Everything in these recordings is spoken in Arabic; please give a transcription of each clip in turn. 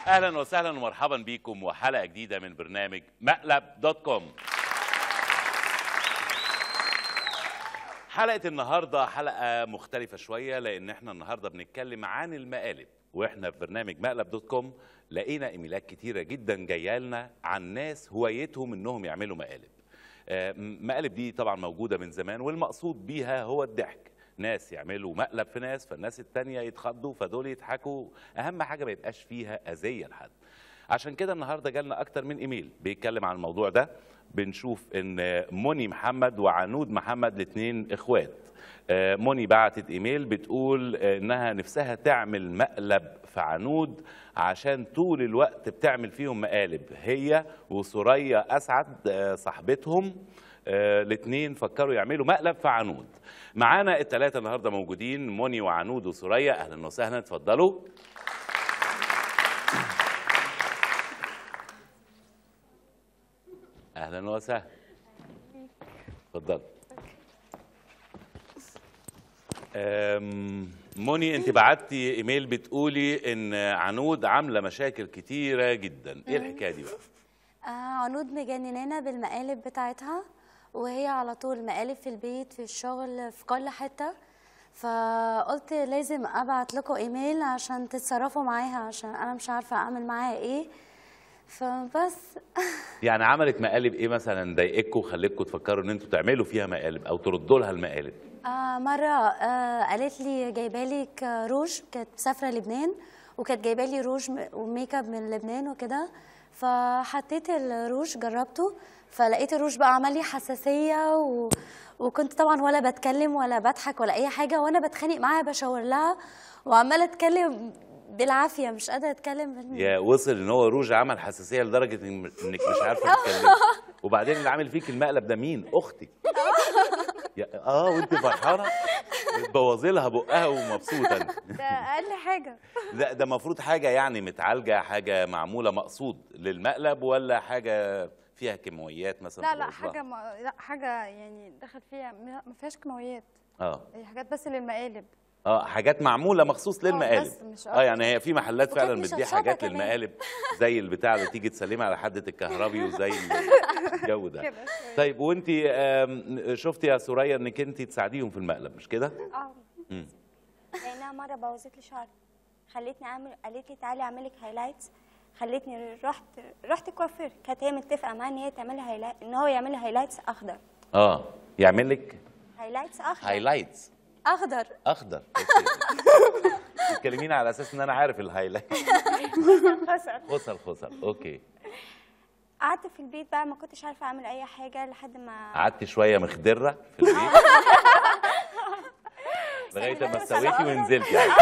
اهلا وسهلا ومرحبا بكم وحلقه جديده من برنامج مقلب دوت كوم. حلقه النهارده حلقه مختلفه شويه، لان احنا النهارده بنتكلم عن المقالب، واحنا في برنامج مقلب دوت كوم لقينا ايميلات كتيره جدا جايه لنا عن ناس هوايتهم انهم يعملوا مقالب. مقالب دي طبعا موجوده من زمان، والمقصود بيها هو الضحك. ناس يعملوا مقلب في ناس، فالناس التانية يتخضوا فدول يضحكوا، اهم حاجه ما يبقاش فيها اذيه لحد. عشان كده النهارده جالنا اكتر من ايميل بيتكلم عن الموضوع ده. بنشوف ان مني محمد وعنود محمد الاثنين اخوات. مني بعتت ايميل بتقول انها نفسها تعمل مقلب في عنود عشان طول الوقت بتعمل فيهم مقالب، هي وسوريا اسعد صاحبتهم. الاثنين فكروا يعملوا مقلب في عنود. معانا الثلاثه النهارده موجودين، مني وعنود وسوريا. اهلا وسهلا، اتفضلوا. اهلا وسهلا، اتفضل. مني، انت بعتي ايميل بتقولي ان عنود عامله مشاكل كتيره جدا، ايه الحكايه دي بقى؟ عنود مجننانا بالمقالب بتاعتها، وهي على طول مقالب في البيت، في الشغل، في كل حته. فقلت لازم ابعت لكم ايميل عشان تتصرفوا معاها، عشان انا مش عارفه اعمل معاها ايه. فبس يعني عملت مقالب ايه مثلا ضايقتكم وخلتكم تفكروا ان انتوا تعملوا فيها مقالب او تردوا لها المقالب؟ مره قالت لي جايبه لك روج، كانت مسافره لبنان وكانت جايبه لي روج وميك اب من لبنان وكده. فحطيت الروج جربته، فلقيت الروج بقى عمل لي حساسيه وكنت طبعا ولا بتكلم ولا بضحك ولا اي حاجه، وانا بتخانق معاها بشاور لها وعماله اتكلم بالعافيه، مش قادره اتكلم. يا وصل ان هو روج عمل حساسيه لدرجه انك مش عارفه تتكلمي. وبعدين اللي عامل فيك المقلب ده مين؟ اختي. وانت فرحانه بتبوظي لها بقها ومبسوطه. ده اقل حاجه. لا ده المفروض حاجه يعني متعالجه، حاجه معموله مقصود للمقلب، ولا حاجه فيها كيماويات مثلا؟ لا حاجه يعني دخل فيها ما فيهاش كيماويات. هي حاجات بس للمقالب. حاجات معموله مخصوص للمقالب. بس مش يعني هي في محلات فعلا بتبيع حاجات للمقالب، زي البتاع اللي تيجي تسلمي على حدة الكهربي وزي الجو ده. طيب وانت شفتي يا سوريا انك انت تساعديهم في المقلب، مش كده؟ لانها مره بوظت لي شعري، خلتني اعمل، قالت لي تعالي اعمل لك هايلايتس، خلتني رحت كوافير، كانت هي متفقه معايا ان هي تعمل لي هايلايت، ان هو يعمل لي هايلايتس اخضر. يعمل لك هايلايتس اخضر. هايلايتس اخضر. تتكلمين على اساس ان انا عارف الهايلايت. خسر. اوكي. قعدت في البيت بقى ما كنتش عارفه اعمل اي حاجه لحد ما قعدت شويه مخدره في البيت لغايه ما سويتي ونزلتي يعني.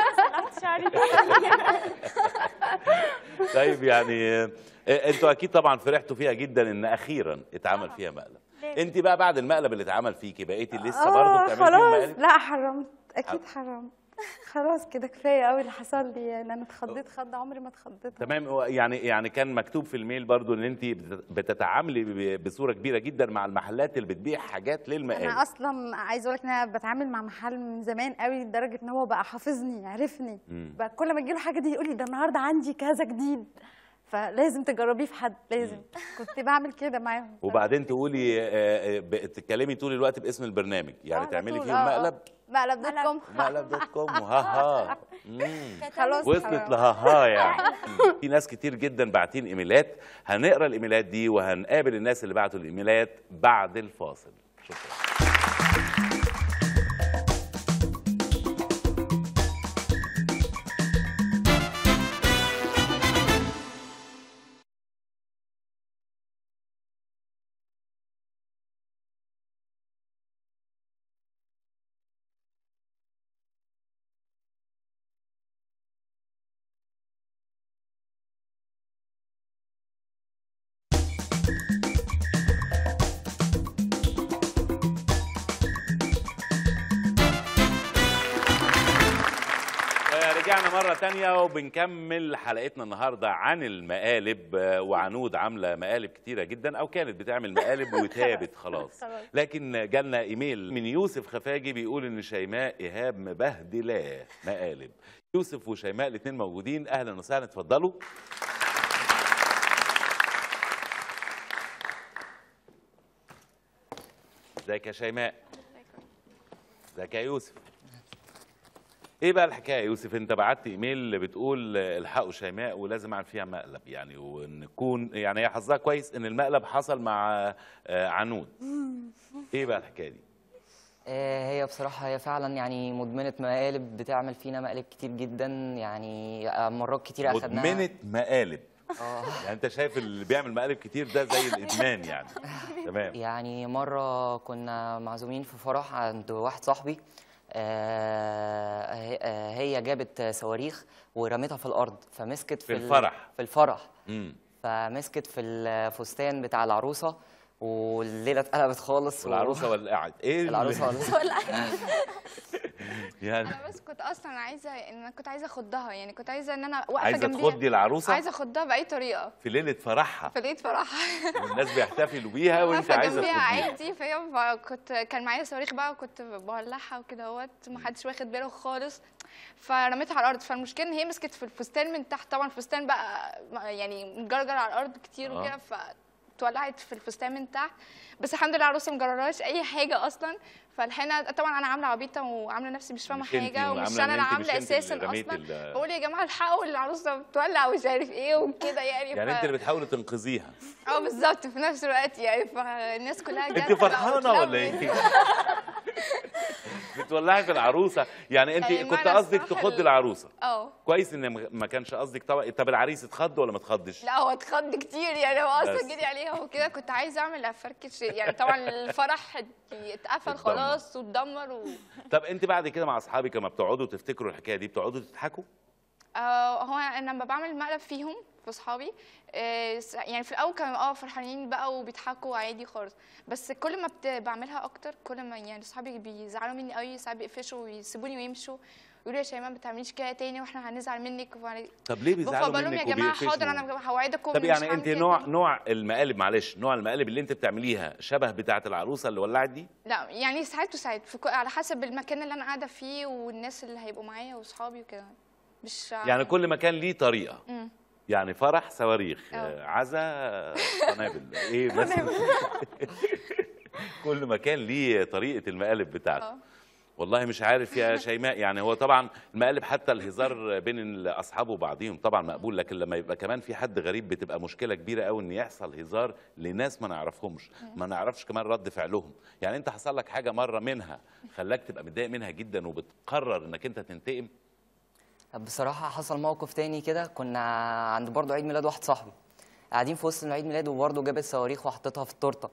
طيب يعني انتوا اكيد طبعا فرحتوا فيها جدا ان اخيرا اتعمل فيها مقلب. انت بقى بعد المقلب اللي اتعمل فيكي بقيتي لسه برضه بتعملي فيه مقالب؟ لا حرمت، اكيد حرمت. خلاص كده كفايه قوي اللي حصل لي، يعني انا اتخضيت خضه عمري ما اتخضيتها. تمام. يعني كان مكتوب في الميل برضو ان انت بتتعاملي بصوره كبيره جدا مع المحلات اللي بتبيع حاجات للمقالب. انا اصلا عايزه اقول لك ان انا بتعامل مع محل من زمان قوي، لدرجه ان هو بقى حافظني، عرفني. بقى كل ما تجيله حاجه دي يقول لي ده النهارده عندي كذا جديد، فلازم تجربيه في حد، لازم. كنت بعمل كده معاهم. وبعدين تقولي تتكلمي طول الوقت باسم البرنامج، يعني تعملي فيهم مقلب. مقلب دوت كوم. مقلب دوت كوم وهاها. خلاص وصلت لهاها يعني. في ناس كتير جدا باعتين ايميلات، هنقرا الايميلات دي وهنقابل الناس اللي بعتوا الايميلات بعد الفاصل. شكرا. ورجعنا مرة تانية وبنكمل حلقتنا النهاردة عن المقالب. وعنود عاملة مقالب كتيرة جدا أو كانت بتعمل مقالب وتابت خلاص. لكن جالنا إيميل من يوسف خفاجي بيقول إن شيماء إيهاب مبهدلاه مقالب. يوسف وشيماء الاتنين موجودين، أهلا وسهلا، اتفضلوا. ازيك يا شيماء؟ ازيك يا يوسف؟ ايه بقى الحكايه يا يوسف؟ انت بعت ايميل بتقول الحقوا شيماء ولازم اعمل فيها مقلب، يعني ونكون يعني هي حظها كويس ان المقلب حصل مع عنود. ايه بقى الحكايه دي؟ هي بصراحة هي فعلا يعني مدمنة مقالب، بتعمل فينا مقالب كتير جدا، يعني مرات كتير أخدناها. مدمنة مقالب؟ يعني انت شايف اللي بيعمل مقالب كتير ده زي الادمان يعني. تمام. يعني مرة كنا معزومين في فرح عند واحد صاحبي، هي جابت صواريخ ورمتها في الأرض، فمسكت في الفرح. في الفرح. فمسكت في الفستان بتاع العروسة والليله اتقلبت خالص. والعروسه ولعت. ايه العروسه ولعت يعني انا بس كنت اصلا عايزه ان انا كنت عايزه اخضها، يعني كنت عايزه ان انا واقفه عايزه جنبيها. تخضي العروسه؟ عايزه اخضها باي طريقه في ليله فرحها. في ليله فرحها والناس بيحتفلوا بيها وانت عايزه تخضيها عادي. فهي كان معايا صواريخ بقى وكنت بولعها وكده اهوت، ما حدش واخد باله خالص، فرميتها على الارض. فالمشكله ان هي مسكت في الفستان من تحت، طبعا الفستان بقى يعني مجرجر على الارض كتير وكده، اتولعت في الفستان من تحت. بس الحمد لله العروسه ما جرالهاش اي حاجه اصلا. فالحين طبعا انا عامله عبيطه وعامله نفسي مش فاهمه حاجه، ومش انا اللي عامله اساسا اصلا. بقول يا جماعه الحقوا العروسه بتولع ومش عارف ايه وكده يعني انت اللي بتحاولي تنقذيها. بالظبط في نفس الوقت يعني. فالناس كلها انت فرحانه ولا ايه؟ بتولعي في العروسه يعني انت كنت قصدك تخضي العروسه. كويس ان ما كانش قصدك طبعا. طب العريس اتخض ولا ما اتخضش؟ لا هو اتخض كتير يعني، هو اصلا جري عليها وكده. كنت عايزه اعمل افركش يعني، طبعا الفرح اتقفل خلاص واتدمر طب انت بعد كده مع اصحابك لما بتقعدوا تفتكروا الحكايه دي بتقعدوا تضحكوا؟ هو انا لما بعمل مقلب فيهم في اصحابي يعني في الاول كانوا فرحانين بقى وبيضحكوا عادي خالص، بس كل ما بعملها اكتر كل ما يعني اصحابي بيزعلوا مني قوي، ساعات بيقفشوا ويسيبوني ويمشوا يقولوا يا شيماء ما تعمليش كده تاني واحنا هنزعل منك. طب ليه بيزعلوا منك وبيقفشوا؟ يا جماعه حاضر انا هوعدكم. طب يعني انت نوع المقالب، معلش، نوع المقالب اللي انت بتعمليها شبه بتاعه العروسه اللي ولعت دي؟ لا يعني ساعات وساعات على حسب المكان اللي انا قاعده فيه والناس اللي هيبقوا معايا واصحابي وكده. مش يعني كل مكان ليه طريقه. يعني فرح صواريخ، عزا قنابل، ايه بس كل مكان ليه طريقه المقالب بتاعته. والله مش عارف يا شيماء، يعني هو طبعا المقالب حتى الهزار بين اصحابه وبعضهم طبعا مقبول، لكن لما يبقى كمان في حد غريب بتبقى مشكله كبيره قوي ان يحصل هزار لناس ما نعرفهمش، ما نعرفش كمان رد فعلهم. يعني انت حصل لك حاجه مره منها خلاك تبقى متضايق منها جدا وبتقرر انك انت تنتقم؟ بصراحة حصل موقف تاني كده، كنا عند برضه عيد ميلاد واحد صاحبي، قاعدين في وسط العيد ميلاد وبرضه جابت صواريخ وحطيتها في التورته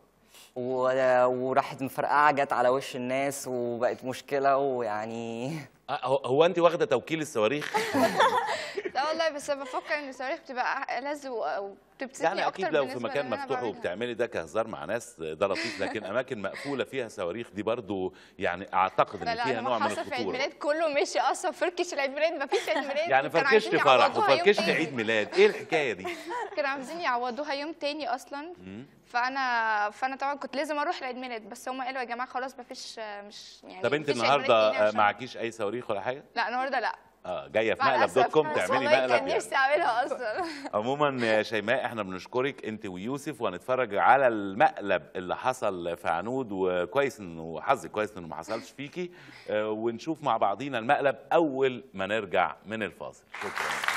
وراحت مفرقعه جت على وش الناس وبقت مشكله. ويعني هو انت واخده توكيل الصواريخ؟ لا والله، بس بفكر ان الصواريخ بتبقى ألذ وبتبسطني يعني اكتر. اكيد لو في مكان مفتوح وبتعملي ده كهزار مع ناس ده لطيف، لكن اماكن مقفوله فيها صواريخ دي برضو يعني اعتقد ان فيها نوع من الخطوره. في عيد ميلاد كله مشي اصلا، فركش العيد ميلاد، ما فيش عيد ميلاد. يعني فركشت فرح وفركشت عيد ميلاد، ايه الحكايه دي؟ كانوا عاوزين يعوضوها يوم تاني اصلا. فانا طبعا كنت لازم اروح العيد ميلاد، بس هم قالوا يا جماعه خلاص ما فيش، مش يعني. طب انت النهارده معكيش اي صواريخ ولا حاجه؟ لا النهارده لا. جايه في مقلب.com تعملي مقلب. كان نفسي اعملها اصلا. عموما يا شيماء احنا بنشكرك انت ويوسف، وهنتفرج على المقلب اللي حصل في عنود، وكويس انه حظك كويس انه ما حصلش فيكي، ونشوف مع بعضينا المقلب اول ما نرجع من الفاصل. شكرا.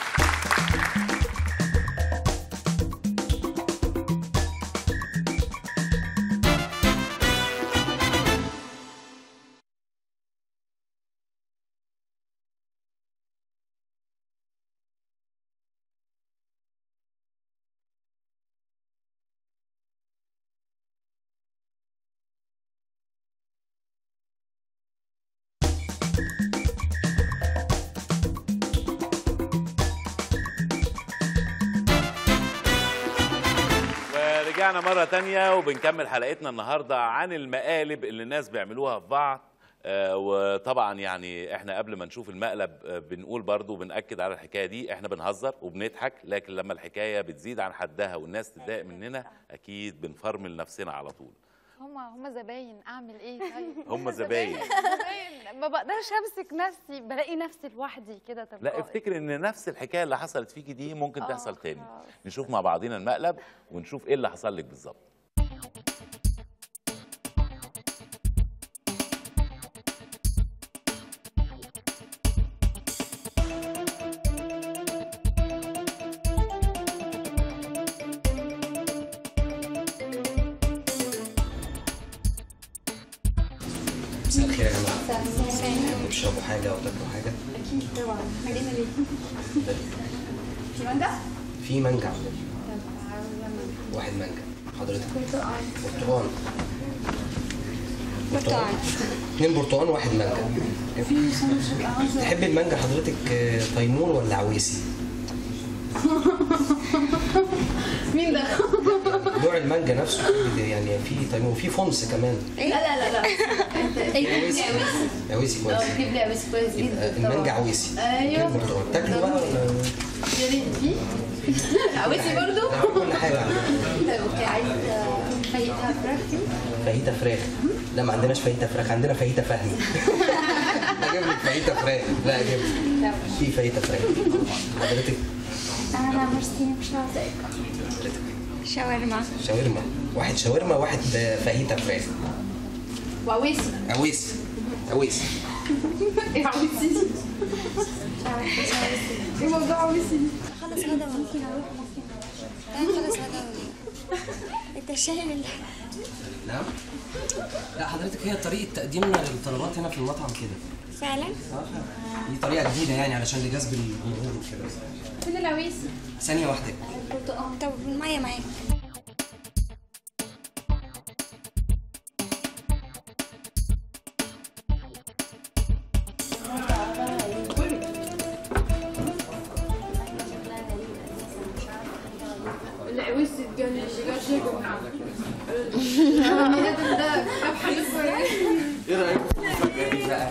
رجعنا مرة تانية وبنكمل حلقتنا النهاردة عن المقالب اللي الناس بيعملوها في بعض وطبعا يعني احنا قبل ما نشوف المقلب بنقول برضو بنأكد على الحكايه دي، احنا بنهزر وبنضحك، لكن لما الحكايه بتزيد عن حدها والناس تتضايق مننا اكيد بنفرمل نفسنا على طول. هما زباين، اعمل ايه طيب؟ هم زباين. ما بقدرش امسك نفسي، بلاقي نفسي لوحدي كده. طب لا افتكر ان نفس الحكايه اللي حصلت فيكي دي ممكن تحصل تاني. نشوف مع بعضينا المقلب ونشوف ايه اللي حصل لك بالظبط. مساء الخير يا جماعة. تشربوا حاجة أو تاكلوا حاجة؟ اكيد طبعا. مدينة ليه؟ في مانجا؟ في مانجا عندنا. واحد مانجا. حضرتك؟ برتقال. برتقال. 2 برتقال وواحد مانجا. تحب المانجا حضرتك تيمور ولا عويسي؟ مين ده؟ نوع المانجا نفسه يعني في تيمور وفي فونس كمان. لا عويسي كويس. جيب لي عويسي كويس جدا. المانجا عويسي. ايوه. برتقال. تاكلوا بقى ولا؟ يا ريت في عويسي برضو؟ كل حاجة عندنا. اوكي، عايز فايتها فراخ. فاهيتا فراخ. لا ما عندناش فاهيتا فراخ، عندنا فاهيتا فهمي. اجيب لك فاهيتا فراخ. لا اجيب لك في فاهيتا فراخ. حضرتك؟ انا مرسين مش عاوزة شاورما. شاورما. واحد شاورما واحد فاهيتا فراخ. وعويسي. عويسي. عويسي. ايه عويسي؟ ايه موضوع عويسي؟ خلص غدا ممكن اروح خلص غدا انت شايل نعم؟ لا حضرتك هي طريقة تقديمنا للطلبات هنا في المطعم كده. فعلا؟ دي طريقة جديدة يعني علشان لجذب الجمهور وكده. فين العويسي؟ ثانية واحدة. طب المية معاك. العويسي اتجنن بجد. ده جاب حاجة ايه رأيكم في المفاجأة دي بقى؟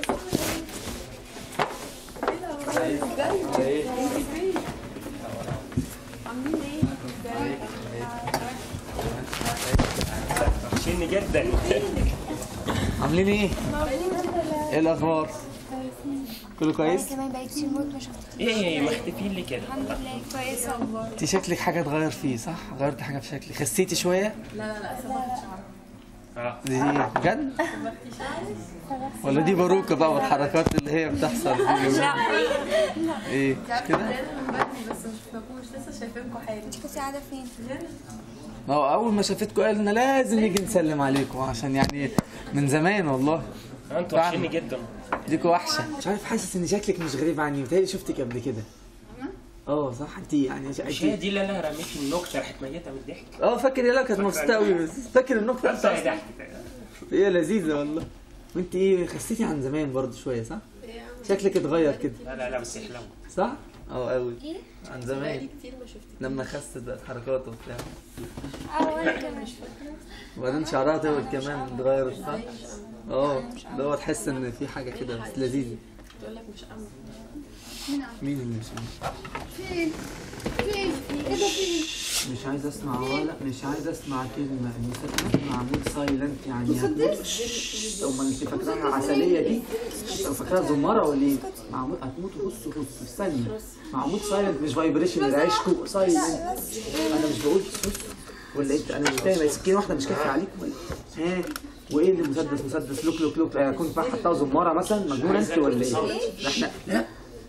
وحشيني جدا. عاملين ايه؟ ايه الاخبار؟ كله كويس؟ كمان بقيت كتير موت ما شفتك. ايه مختفين لي كده؟ الحمد لله كويسة. انت شكلك حاجه اتغير فيه صح؟ غيرت حاجه في شكلك، خسيتي شويه؟ اه دي بجد؟ ولا دي باروكه بقى والحركات اللي هي بتحصل دي؟ ايه مش كده؟ بس مش شفتكوش لسه شايفينكم حاجة. انت كنت قاعدة فين؟ ما هو اول ما شافتكم قالنا لازم نيجي نسلم عليكم عشان يعني من زمان والله. انتوا وحشيني جدا. ديكوا وحشه. مش عارف، حاسس ان شكلك مش غريب عني، متهيألي شفتك قبل كده. صح انت يعني مش هي دي اللي انا رميت النكته راحت ميته من الضحك؟ فاكر يلا كانت مبسوطه قوي، بس فاكر النكته بس هي ضحكت. هي لذيذه والله. وانت ايه خسيتي عن زمان برضه شويه صح؟ شكلك اتغير كده. لا بس يحلو صح؟ قوي عن زمان لما خست بقت حركات وبتاع. وانا كمان. وبعدين شعرها طول كمان اتغيرت صح؟ اللي هو تحس ان في حاجه كده بس لذيذه. تقول لك مش أمن. مين اللي مش أمن؟ فين؟ ايه ده فين؟ مش عايز اسمع ولا مش عايز اسمع كلمه. المسلسل معمول سايلنت يعني امال انت فاكراها عسليه دي؟ فاكراها زماره ولا ايه؟ معمول هتموتوا. بصوا في ثانيه معمول سايلنت مش فايبريشن اللي عايشكوا سايلنت. انا مش بقول بص ولا انت انا مش فاهم. سكينه واحده مش كافيه عليكم ولا وايه اللي مسدس لوك كنت بقى حطها زماره مثلا مجنونه انت ولا ايه؟ احنا لا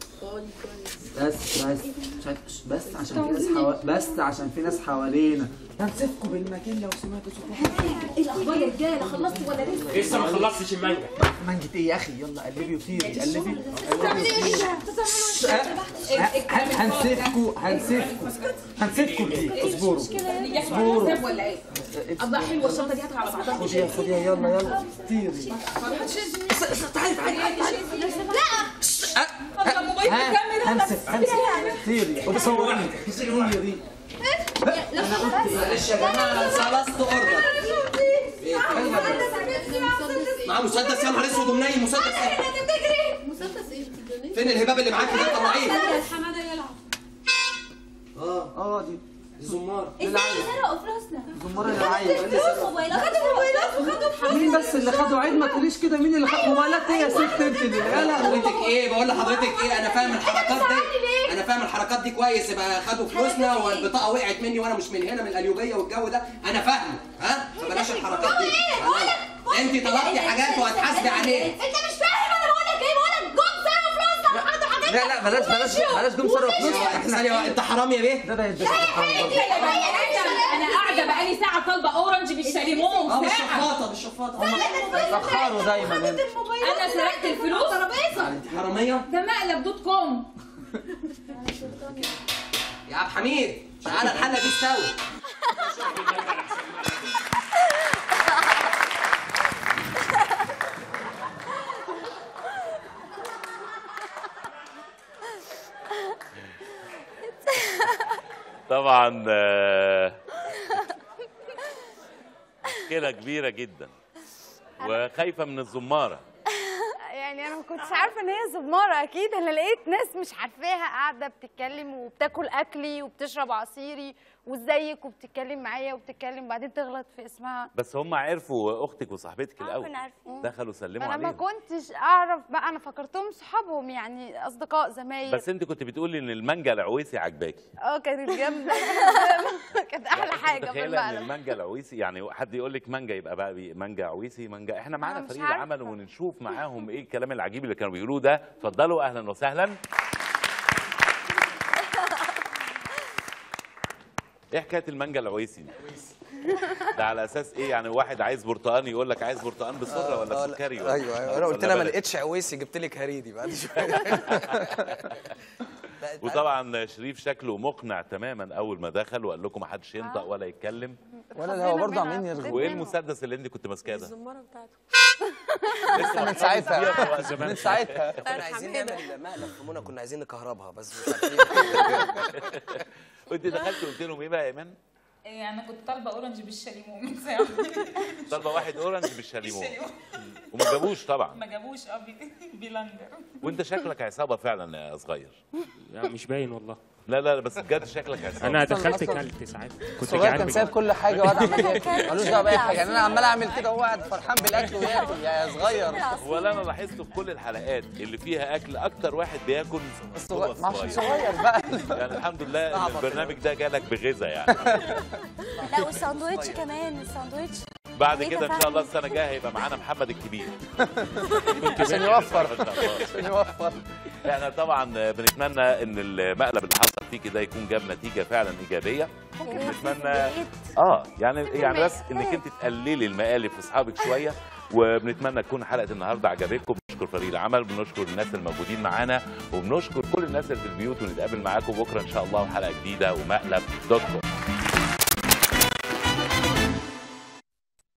بس عشان في ناس حوالينا هنسيبكم بالمكان لو سمعتوا صوتكم. ايه الاخبار يا رجاله؟ خلصتوا ولا لسه ما خلصتش المانجا. مانجة ايه يا اخي؟ يلا قلبي وطيري قلبي. هنسيبكم دي. اصبروا ولا ايه؟ الله حلوه الشنطه دي هاتها على بعضها. خديها يلا طيري. هنسف طيري وبصورني طيري. معلش يا جماعه خلصت اوردر. معاه مسدس يا نهار اسود ومنيل. مسدس ايه؟ انت بتجري مسدس ايه؟ بتجري فين الهباب اللي معاك ده؟ طلعيه. حماده يلعب دي زمار. ازاي اللي سرقوا فلوسنا؟ زمار العيل خدوا موبايلات وخدوا فلوس. مين بس اللي خدوا عيد؟ ما تقوليش كده. مين اللي خد موبايلات؟ ايه يا ست انت دي؟ حضرتك ايه؟ بقول لحضرتك ايه؟ انا فاهم الحركات دي، انا فاهم الحركات دي كويس. يبقى خدوا فلوسنا والبطاقه وقعت مني وانا مش من هنا، من القليوبيه والجو ده انا فاهمه. ها؟ فبلاش الحركات دي. انت طلبتي حاجات وهتحاسبي عليها. انت مش فاهم انا بقول لك ايه؟ بقول لك جم سرقوا فلوسنا وخدوا حاجات. لا بلاش جم سرقوا فلوسنا. ثانيه، انت حرامي يا بيه؟ ده يتبسط. انا قاعده بقالي ساعه طالبه اورنج بالشاليمون. بالشفاطه بيتأخروا دايما. انا سرقت الفلوس. انت حراميه؟ ده مقلب.com. يا عبد الحميد تعالى الحله دي استوي. طبعا مشكلة كبيرة جدا وخايفة من الزمارة. يعني انا ما كنتش عارفه ان هي زماره. اكيد انا لقيت ناس مش عارفاها قاعده بتتكلم وبتاكل اكلي وبتشرب عصيري وازيك وبتتكلم معايا وبتتكلم بعدين تغلط في اسمها. بس هم عرفوا اختك وصاحبتك الاول. كنا عارفين. دخلوا سلموا انا عليهم. ما كنتش اعرف بقى، انا فكرتهم صحابهم يعني اصدقاء زمايل. بس انت كنت بتقولي ان المانجا العويسي عجباكي. كانت جامده. كانت احلى حاجه في متخيله ان المقلب. المانجا العويسي يعني حد يقول لك مانجا يبقى بقى مانجا عويسي مانجا. احنا معانا مش فريق عارفة. عمل ونشوف معاهم ايه الكلام العجيب اللي كانوا بيقولوه ده. اتفضلوا اهلا وسهلا. ايه حكايه المانجا العويسي دي؟ ده على اساس ايه يعني؟ واحد عايز برتقان يقول لك عايز برتقان بسره ولا سكري ولا ايوه انا قلت لها ما لقيتش عويسي جبت لك هريدي بعد شويه. وطبعا شريف شكله مقنع تماما اول ما دخل وقال لكم ما حدش ينطق ولا يتكلم ولا هو برضه عاملين يرغوا. وايه المسدس اللي انت كنت ماسكاه ده؟ الزماره بتاعته لسه من ساعتها من ساعتها كنا عايزين نعمل مقلب في منى، كنا عايزين نكهربها بس مش عارفين. وانت دخلت قلت لهم ايه بقى يا ايمان؟ انا كنت طالبه اورنج بالشاليمون من ساعه. طالبه واحد اورنج بالشاليمون وما جابوش طبعا. ما جابوش بيلاندر. وانت شكلك عصابه فعلا يا صغير. لا مش باين والله. لا بس بجد شكلك عصابه. انا دخلت كلت ساعات كنت الصغير كان سايب كل حاجه وقاعد عمال ياكل ملوش دعوه باي حاجه. يعني انا عمال اعمل كده وهو قاعد فرحان بالاكل وياكل يا صغير. ولا انا لاحظت في كل الحلقات اللي فيها اكل اكتر واحد بياكل هو عشان صغير بقى. يعني الحمد لله ان البرنامج ده جالك بغذاء يعني. لا والساندوتش كمان. الساندوتش بعد كده ان شاء الله السنه الجايه هيبقى معانا محمد الكبير عشان يوفر عشان يوفر. احنا طبعا بنتمنى ان المقلب اللي حصل فيك ده يكون جاب نتيجه فعلا ايجابيه. بنتمنى يعني بس انك انت تقللي المقالب في اصحابك شويه. وبنتمنى تكون حلقه النهارده عجبتكم. بنشكر فريق العمل، بنشكر الناس الموجودين معانا، وبنشكر كل الناس اللي في البيوت. ونتقابل معاكم بكره ان شاء الله وحلقه جديده ومقلب.com.